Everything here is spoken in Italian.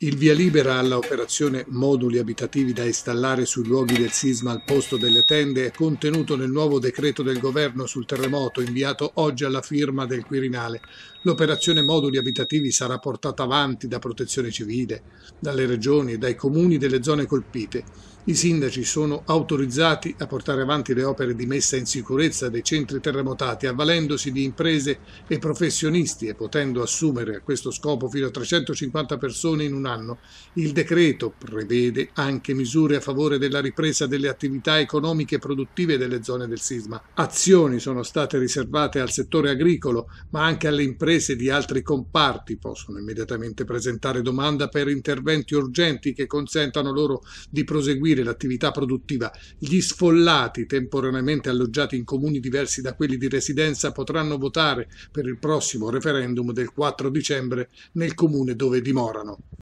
Il via libera alla operazione moduli abitativi da installare sui luoghi del sisma al posto delle tende è contenuto nel nuovo decreto del governo sul terremoto inviato oggi alla firma del Quirinale. L'operazione moduli abitativi sarà portata avanti da Protezione Civile, dalle regioni e dai comuni delle zone colpite. I sindaci sono autorizzati a portare avanti le opere di messa in sicurezza dei centri terremotati, avvalendosi di imprese e professionisti e potendo assumere a questo scopo fino a 350 persone in un anno. Il decreto prevede anche misure a favore della ripresa delle attività economiche e produttive delle zone del sisma. Azioni sono state riservate al settore agricolo, ma anche alle imprese di altri comparti possono immediatamente presentare domanda per interventi urgenti che consentano loro di proseguire l'attività produttiva. Gli sfollati temporaneamente alloggiati in comuni diversi da quelli di residenza potranno votare per il prossimo referendum del 4 dicembre nel comune dove dimorano.